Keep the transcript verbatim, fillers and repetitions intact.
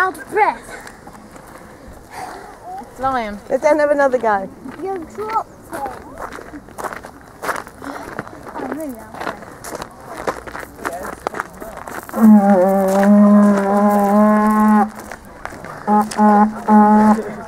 out of breath. Lion. Let's then have another go. You dropped it. I'm really out of breath.